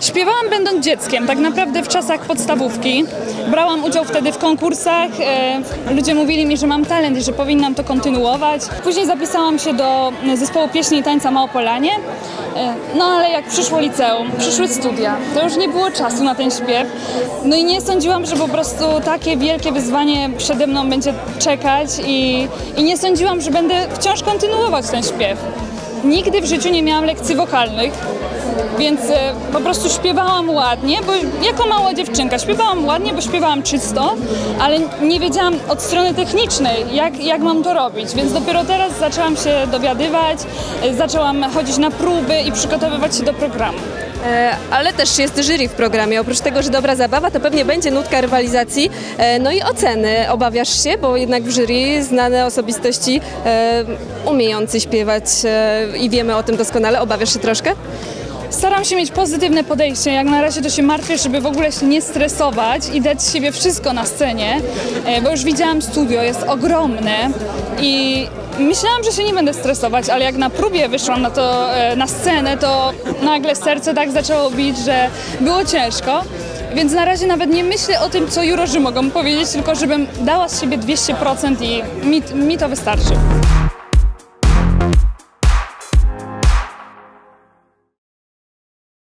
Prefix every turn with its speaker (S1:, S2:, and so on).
S1: Śpiewałam będąc dzieckiem, tak naprawdę w czasach podstawówki. Brałam udział wtedy w konkursach, ludzie mówili mi, że mam talent i że powinnam to kontynuować. Później zapisałam się do zespołu pieśni i tańca Małopolanie, no ale jak przyszło liceum, przyszły studia, to już nie było czasu na ten śpiew. No i nie sądziłam, że po prostu takie wielkie wyzwanie przede mną będzie czekać i nie sądziłam, że będę wciąż kontynuować ten śpiew. Nigdy w życiu nie miałam lekcji wokalnych, więc po prostu śpiewałam ładnie, bo jako mała dziewczynka śpiewałam ładnie, bo śpiewałam czysto, ale nie wiedziałam od strony technicznej, jak mam to robić, więc dopiero teraz zaczęłam się dowiadywać, zaczęłam chodzić na próby i przygotowywać się do programu.
S2: Ale też jest jury w programie. Oprócz tego, że dobra zabawa, to pewnie będzie nutka rywalizacji, no i oceny. Obawiasz się, bo jednak w jury znane osobistości umiejący śpiewać i wiemy o tym doskonale. Obawiasz się troszkę?
S1: Staram się mieć pozytywne podejście, jak na razie to się martwię, żeby w ogóle się nie stresować i dać z siebie wszystko na scenie, bo już widziałam studio, jest ogromne i myślałam, że się nie będę stresować, ale jak na próbie wyszłam na scenę, to nagle serce tak zaczęło bić, że było ciężko. Więc na razie nawet nie myślę o tym, co jurorzy mogą powiedzieć, tylko żebym dała z siebie 200% i mi to wystarczy.